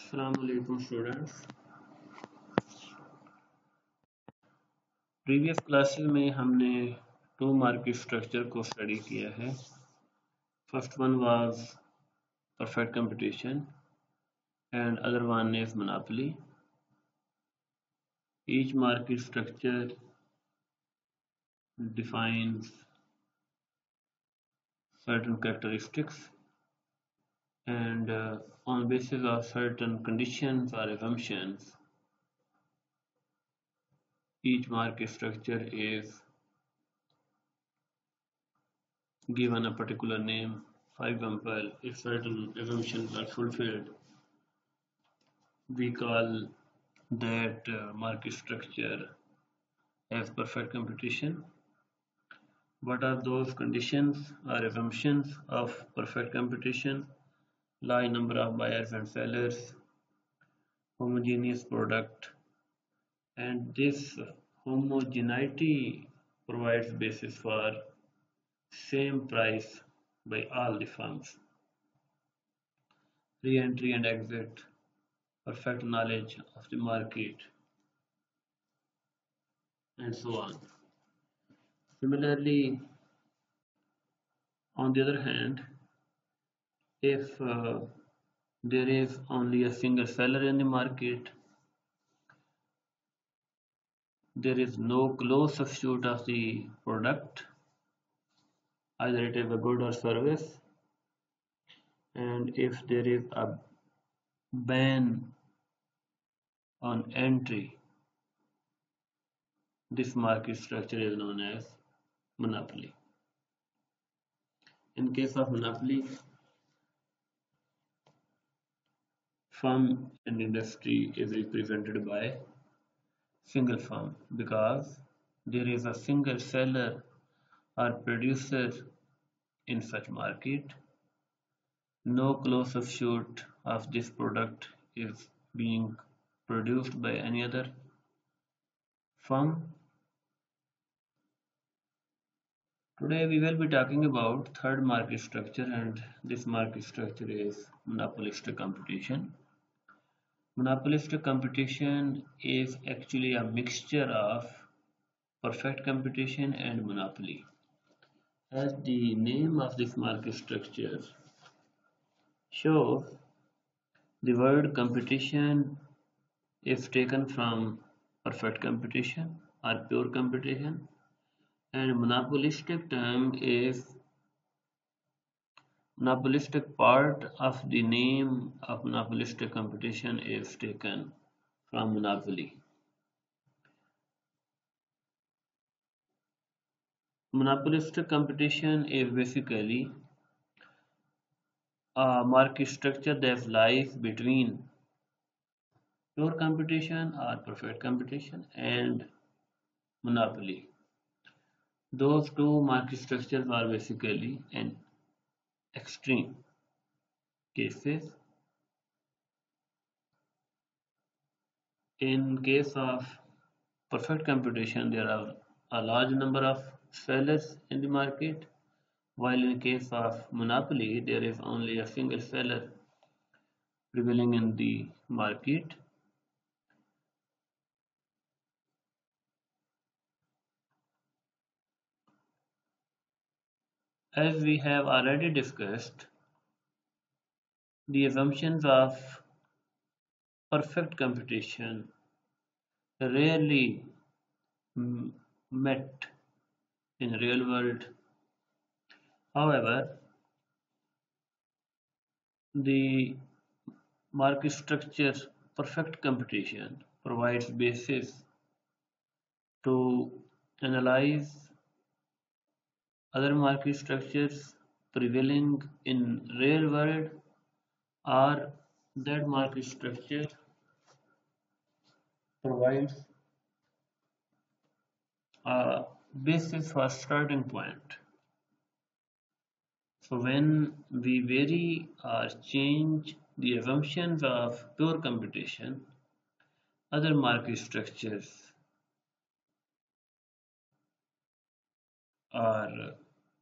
अस्सलाम वालेकुम students. Previous classes में हमने टू मार्केट स्ट्रक्चर को स्टडी किया है। First one was perfect competition and other one is monopoly. Each market structure defines certain characteristics and on basis of certain conditions or assumptions, each market structure is given a particular name. For example, if certain assumptions are fulfilled, we call that market structure as perfect competition. What are those conditions or assumptions of perfect competition? Large number of buyers and sellers, homogeneous product, and this homogeneity provides basis for same price by all the firms. Re-entry and exit, perfect knowledge of the market, and so on. Similarly, on the other hand, if there is only a single seller in the market, there is no close substitute of the product, either it is a good or service, and if there is a ban on entry, this market structure is known as monopoly. In case of monopoly, firm and industry is represented by single firm because there is a single seller or producer in such market. No close substitute of this product is being produced by any other firm. Today we will be talking about third market structure, and this market structure is monopolistic competition. Monopolistic competition is actually a mixture of perfect competition and monopoly. As the name of this market structure shows, the word competition is taken from perfect competition or pure competition, and monopolistic term is monopolistic part of the name of monopolistic competition is taken from monopoly. Monopolistic competition is basically a market structure that lies between pure competition or perfect competition and monopoly. Those two market structures are basically an extreme cases. In case of perfect competition, there are a large number of sellers in the market, while in case of monopoly, there is only a single seller prevailing in the market. As we have already discussed, the assumptions of perfect competition rarely met in real world. However, the market structure perfect competition provides basis to analyze other market structures prevailing in real world, or that market structure provides a basis for starting point. So when we vary or change the assumptions of pure competition, other market structures are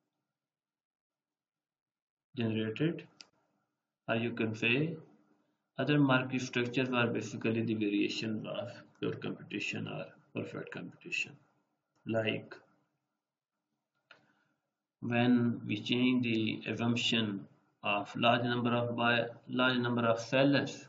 generated, or you can say Other market structures are basically the variations of pure competition or perfect competition. Like when we change the assumption of large number of sellers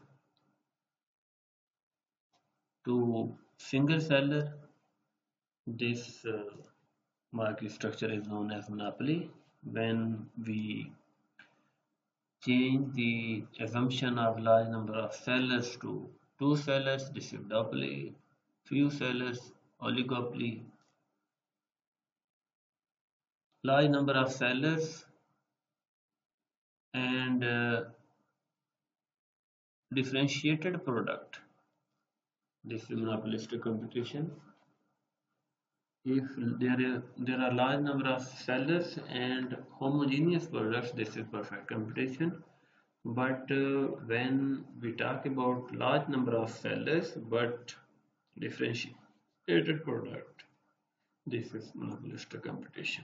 to single seller, this market structure is known as monopoly. When we change the assumption of large number of sellers to two sellers, this is duopoly. Few sellers, oligopoly. Large number of sellers and differentiated product. This is monopolistic competition. If there are large number of sellers and homogeneous products, this is perfect competition. But when we talk about large number of sellers but differentiated product, this is monopolistic competition.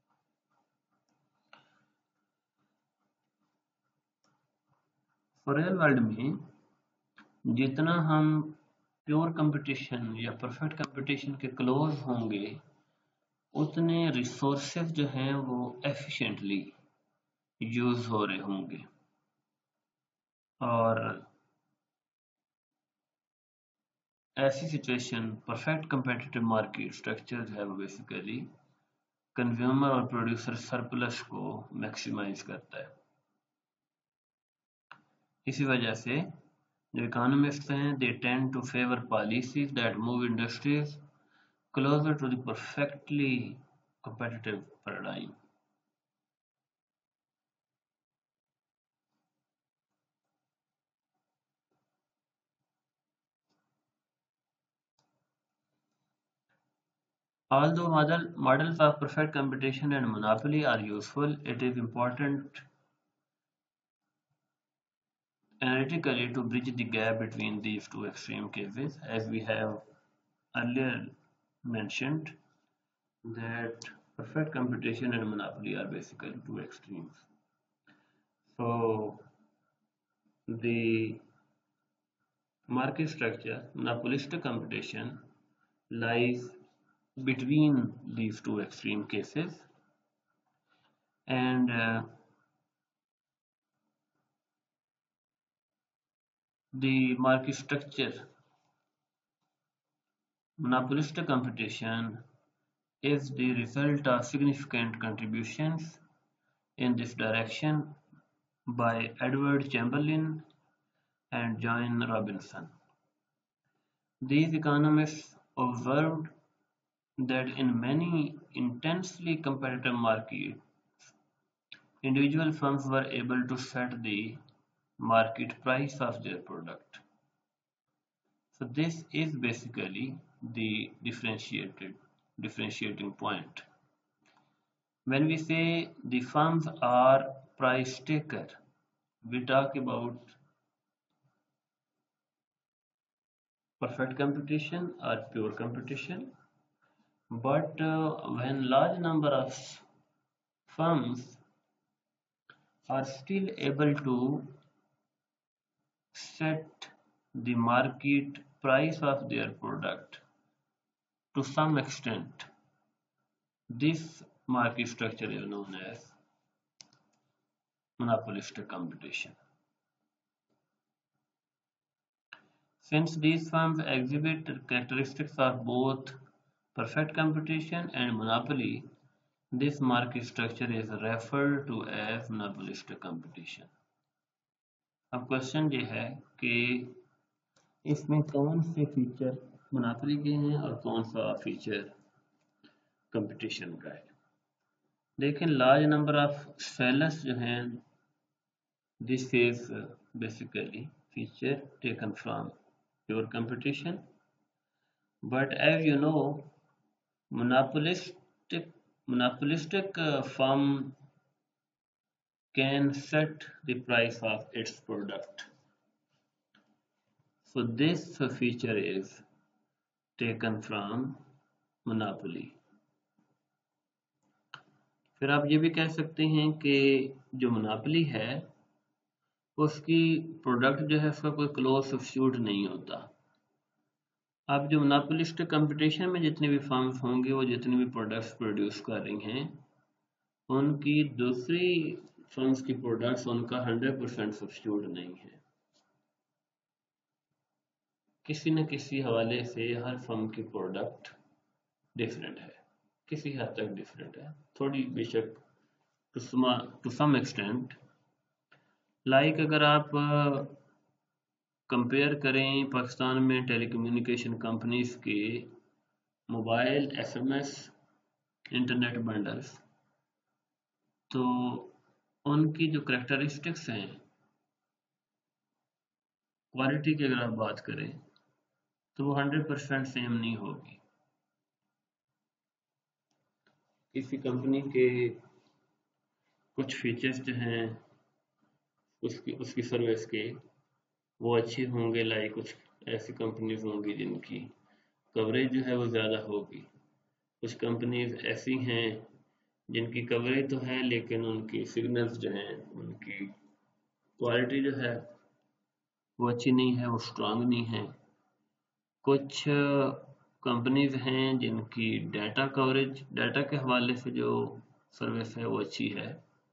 Real world में जितना हम pure competition या perfect competition के close होंगे उतने resources जो हैं वो एफिशिएंटली यूज हो रहे होंगे और ऐसी situation perfect competitive market structure है वो बेसिकली कंज्यूमर और प्रोड्यूसर सरप्लस को मैक्सिमाइज करता है। इसी वजह से जो इकोनॉमिस्ट हैं they tend to favor policies that move industries closer to the perfectly competitive paradigm. Although models of perfect competition and monopoly are useful, it is important analytically to bridge the gap between these two extreme cases, as we have earlier mentioned that perfect competition and monopoly are basically two extremes. So the market structure, monopolistic competition, lies between these two extreme cases, and the market structure, monopolistic competition, is the result of significant contributions in this direction by Edward Chamberlain and John Robinson. These economists observed that in many intensely competitive markets, individual firms were able to set the market price of their product. So this is basically the differentiating point. When we say the firms are price taker, we talk about perfect competition or pure competition. But when large number of firms are still able to set the market price of their product to some extent, this market structure is known as monopolistic competition. Since these firms exhibit characteristics of both perfect competition and monopoly, this market structure is referred to as monopolistic competition. अब question ये है कि इसमें कौन से feature monopoly के हैं और कौन सा फीचर कंपटीशन का है। देखें लार्ज नंबर ऑफ सेलर्स जो हैं this is basically feature taken from pure competition, but as you know monopolistic firm can set the price of its product. So this feature is taken from monopoly. फिर आप ये भी कह सकते हैं कि जो मोनोपोली है उसकी प्रोडक्ट जो है उसका कोई क्लोज सब्स्टिट्यूट नहीं होता। अब जो मोनोपोलिस्टिक कंपटीशन में जितने भी फर्म्स होंगे वो जितने भी प्रोडक्ट्स प्रोड्यूस कर रही हैं उनकी दूसरी फर्म्स की प्रोडक्ट्स उनका 100% सब्स्टिट्यूट नहीं है। किसी न किसी हवाले से हर फर्म की प्रोडक्ट डिफरेंट है, किसी हद तक डिफरेंट है, थोड़ी बेशक टू सम एक्सटेंट। लाइक अगर आप कंपेयर करें पाकिस्तान में टेलीकम्युनिकेशन कंपनीज के मोबाइल एसएमएस इंटरनेट बंडल्स, तो उनकी जो करेक्टरिस्टिक्स हैं क्वालिटी की अगर आप बात करें तो वो 100% सेम नहीं होगी। किसी कंपनी के कुछ फीचर्स जो हैं उसकी उसकी सर्विस के वो अच्छे होंगे, लाइक कुछ ऐसी कंपनीज होंगी जिनकी कवरेज जो है वो ज़्यादा होगी। कुछ कंपनीज ऐसी हैं जिनकी कवरेज तो है लेकिन उनकी सिग्नल्स जो हैं उनकी क्वालिटी जो है वो अच्छी नहीं है, वो स्ट्रांग नहीं है। कुछ कंपनीज हैं जिनकी डाटा कवरेज, डाटा के हवाले से जो सर्विस है वो अच्छी है।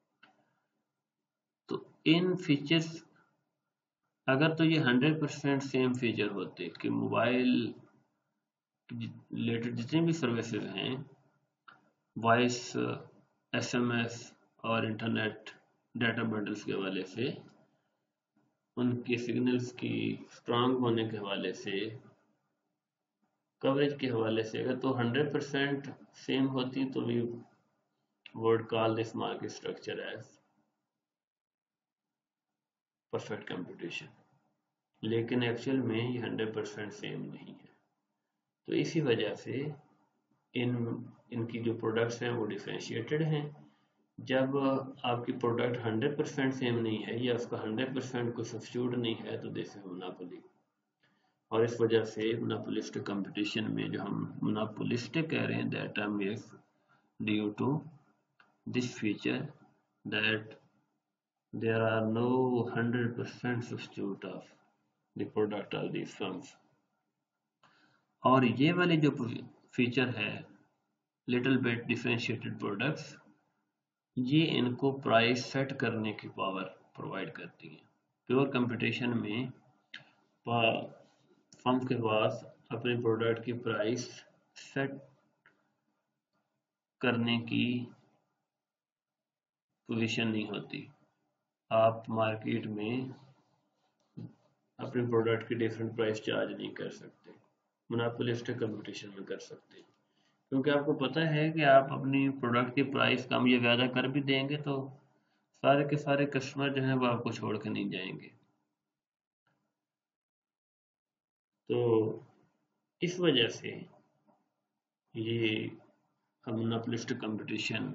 तो इन फीचर्स अगर तो ये 100% सेम फीचर होते कि मोबाइल रिलेटेड जितनी भी सर्विसेज हैं, वॉइस, एसएमएस और इंटरनेट डाटा बंडल्स के हवाले से, उनके सिग्नल्स की स्ट्रांग होने के हवाले से, कवरेज के हवाले से अगर तो 100% सेम होती तो we would call this market structure as perfect competition. लेकिन एक्चुअल में ये 100% सेम नहीं है। तो इसी वजह से इनकी जो प्रोडक्ट्स हैं वो डिफरेंशिएटेड हैं। जब आपकी प्रोडक्ट 100% सेम नहीं है या उसका 100% कोई सब्स्टिट्यूट नहीं है तो दिस इज मोनोपोली। और इस वजह से मोनोपोलिस्टिक कंपटीशन में जो हम मोनोपोलिस्टिक कह रहे हैं that term is due to this feature that there are no 100% substitute of the product of these firms। और ये वाली जो फीचर है लिटिल बिट डिफरेंशिएटेड प्रोडक्ट्स, ये इनको प्राइस सेट करने की पावर प्रोवाइड करती है। प्योर कंपटीशन में फर्म के पास अपने प्रोडक्ट की प्राइस सेट करने की पोजीशन नहीं होती। आप मार्केट में अपने प्रोडक्ट की डिफरेंट प्राइस चार्ज नहीं कर सकते, मोनोपोलिस्टिक कंपटीशन में कर सकते हैं। क्योंकि आपको पता है कि आप अपनी प्रोडक्ट की प्राइस कम या ज़्यादा कर भी देंगे तो सारे के सारे कस्टमर जो हैं वो आपको छोड़ के नहीं जाएंगे। तो इस वजह से ये हम मोनोपोलिस्टिक कंपटीशन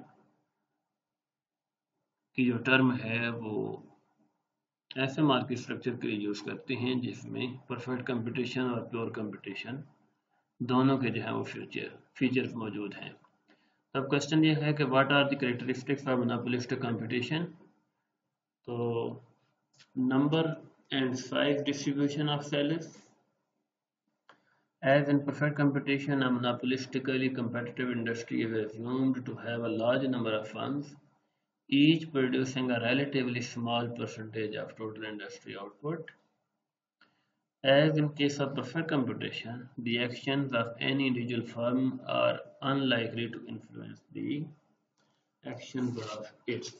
की जो टर्म है वो ऐसे मार्केट स्ट्रक्चर के लिए यूज़ करते हैं जिसमें परफेक्ट कंपटीशन और प्योर कंपटीशन दोनों के जो है वो फीचर्स मौजूद हैं। अब क्वेश्चन ये है कि what are the characteristics of monopolistic competition. तो number and size distribution of sellers। As in perfect competition, a monopolistically competitive industry is assumed to have a large number of firms, each producing a relatively small percentage of total industry output. As in case of perfect competition, the actions of any individual firm are unlikely to influence the actions of its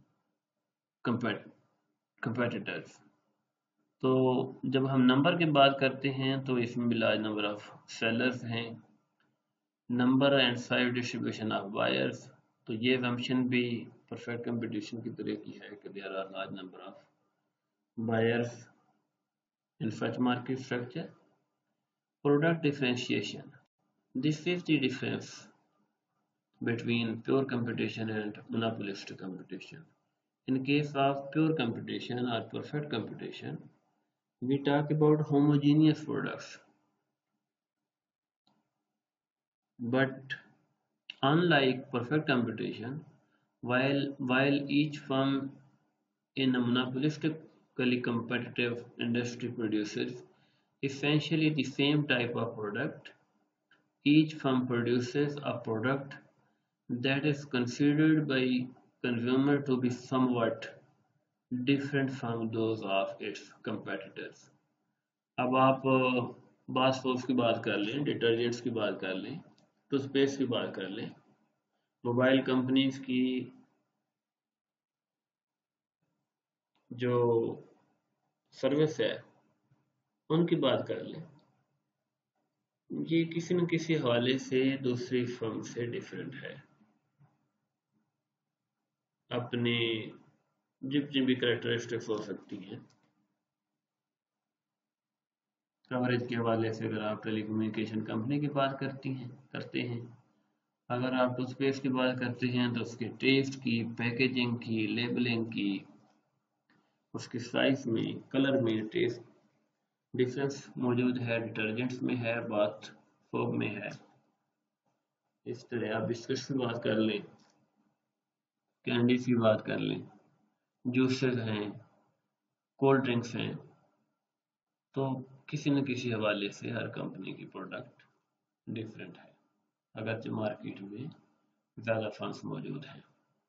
competitors। तो जब हम number की बात करते हैं तो इसमें भी लार्ज नंबर ऑफ सेलर्स हैं, number and size distribution of buyers. तो ये assumption भी परफेक्ट कंपटीशन की तरह की है कि there are large number of buyers in such market structure. Product differentiation, this is the difference between pure competition and monopolistic competition. In case of pure competition or perfect competition, we talk about homogeneous products, but unlike perfect competition, while each firm in a monopolistic equally competitive industry produces essentially the same type of product. Each firm produces a product that is considered by consumer to be somewhat different from those of its competitors. अब आप bath soaps की बात कर लें, detergents की बात कर लें, टूथपेस्ट की बात कर लें, मोबाइल कंपनीज की जो सर्विस है उनकी बात कर लें, ये किसी न किसी हवाले से दूसरी फर्म से डिफरेंट है। अपने जितनी भी करेक्टरिस्टिक्स हो सकती हैं, कवरेज के हवाले से अगर आप टेलीकम्युनिकेशन कंपनी की बात करते हैं, अगर आप टूथपेस्ट की बात करते हैं तो उसके टेस्ट की, पैकेजिंग की, लेबलिंग की, उसके साइज में, कलर में टेस्ट डिफरेंस मौजूद है, डिटर्जेंट्स में है, बाथ सोप में है। इस तरह आप बिस्किट्स की बात कर लें, कैंडीज की बात कर लें, जूसेस हैं, कोल्ड ड्रिंक्स हैं, तो किसी न किसी हवाले से हर कंपनी की प्रोडक्ट डिफरेंट है, अगरचे मार्केट में ज़्यादा फर्म्स मौजूद हैं।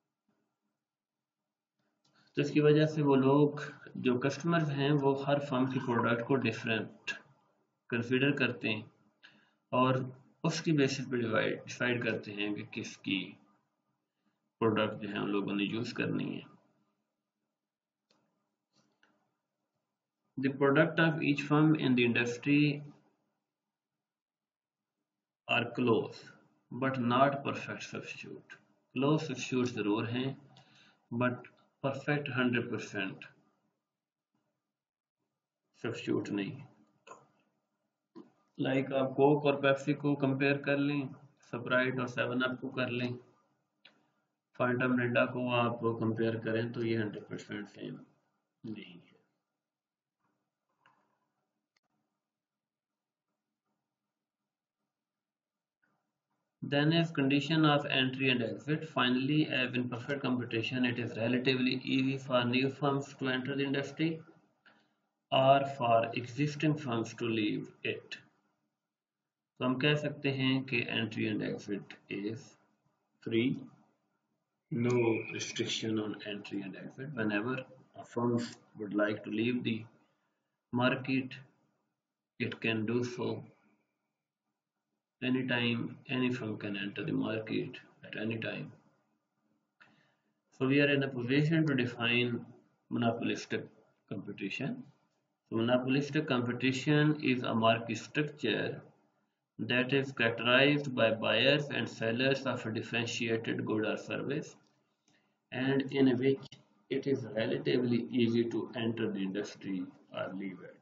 तो इसकी वजह से वो लोग जो कस्टमर्स हैं वो हर फर्म की प्रोडक्ट को डिफरेंट कंसिडर करते हैं और उसकी बेसिस पे डिसाइड करते हैं कि किसकी प्रोडक्ट जो है उन लोगों ने यूज़ करनी है। The product of each firm in the industry are close but not perfect substitute. Close substitute ज़रूर हैं but perfect 100% substitute नहीं। लाइक आप कोक और पेप्सी को कंपेयर कर लें, स्प्राइट और 7 अप को कर लें, फांटा मिरिंडा को आप कंपेयर करें तो ये 100% सेम नहीं है। Then is condition of entry and exit. Finally, as in perfect competition, it is relatively easy for new firms to enter the industry or for existing firms to leave it. तो हम कह सकते हैं कि entry and exit is free. No restriction on entry and exit. Whenever a firm would like to leave the market, it can do so. Anytime, any firm can enter the market at any time. So we are in a position to define monopolistic competition. So monopolistic competition is a market structure that is characterized by buyers and sellers of a differentiated good or service, and in which it is relatively easy to enter the industry or leave it.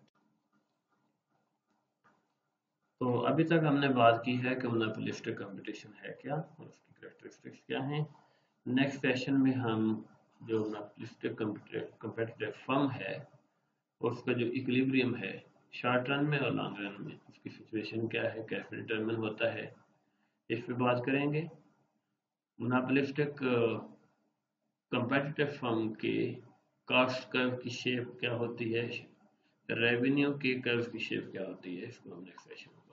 तो अभी तक हमने बात की है कि monopolistic competition है क्या और उसकी कैरेक्टरिस्टिक्स क्या हैं। नेक्स्ट सेशन में हम जो मोनोपोलिस्टिक कंपटीटिव फर्म है उसका जो इक्विलिब्रियम है शॉर्ट रन में और लॉन्ग रन में, उसकी सिचुएशन क्या है, कैसे डिटरमिन होता है, इस पे बात करेंगे। मोनोपोलिस्टिक कंपटीटिव फर्म के कॉस्ट कर्व की शेप क्या होती है, रेवेन्यू के कर्व की शेप क्या होती है, इसको हम नेक्स्ट सेशन